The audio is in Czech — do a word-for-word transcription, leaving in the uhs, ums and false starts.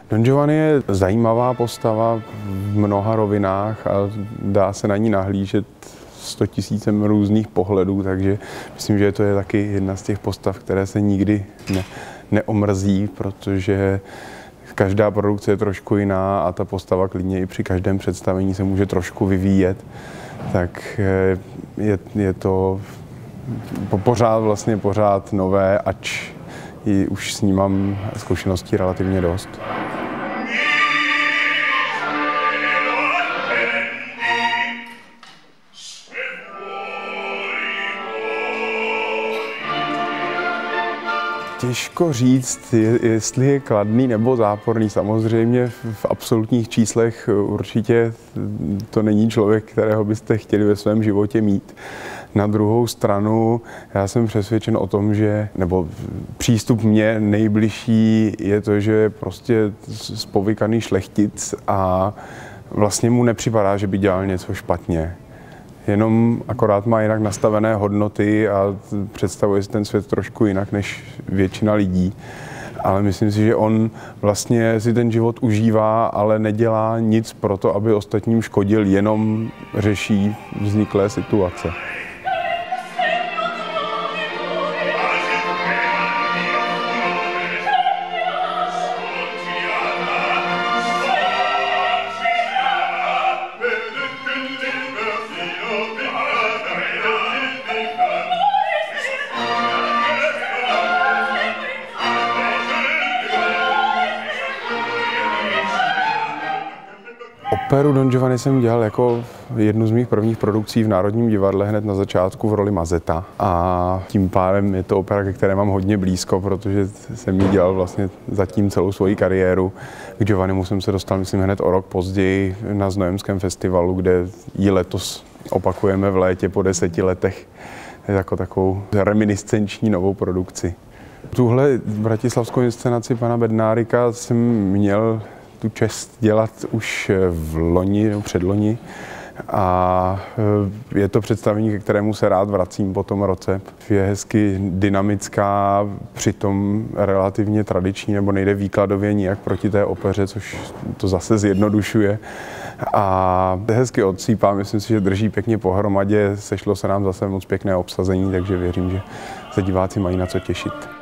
Don Giovanni je zajímavá postava v mnoha rovinách a dá se na ní nahlížet sto tisícem různých pohledů, takže myslím, že to je taky jedna z těch postav, které se nikdy ne, neomrzí, protože každá produkce je trošku jiná a ta postava klidně i při každém představení se může trošku vyvíjet, tak je, je to pořád vlastně pořád nové, ač i už s ním mám zkušeností relativně dost. Těžko říct, jestli je kladný nebo záporný. Samozřejmě v absolutních číslech určitě to není člověk, kterého byste chtěli ve svém životě mít. Na druhou stranu já jsem přesvědčen o tom, že, nebo přístup mě nejbližší je to, že je prostě spovykaný šlechtic a vlastně mu nepřipadá, že by dělal něco špatně. Jenom akorát má jinak nastavené hodnoty a představuje si ten svět trošku jinak než většina lidí. Ale myslím si, že on vlastně si ten život užívá, ale nedělá nic pro to, aby ostatním škodil, jenom řeší vzniklé situace. Operu Don Giovanni jsem dělal jako jednu z mých prvních produkcí v Národním divadle hned na začátku v roli Mazeta. A tím pádem je to opera, ke které mám hodně blízko, protože jsem ji dělal vlastně zatím celou svoji kariéru. K Giovannimu jsem se dostal, myslím, hned o rok později na Znojemském festivalu, kde ji letos opakujeme v létě po deseti letech jako takovou reminiscenční novou produkci. Tuhle bratislavskou inscenaci pana Bednárika jsem měl tu čest dělat už v loni nebo předloni a je to představení, ke kterému se rád vracím po tom roce. Je hezky dynamická, přitom relativně tradiční, nebo nejde výkladově nijak proti té opeře, což to zase zjednodušuje. A hezky odsýpá, myslím si, že drží pěkně pohromadě, sešlo se nám zase moc pěkné obsazení, takže věřím, že se diváci mají na co těšit.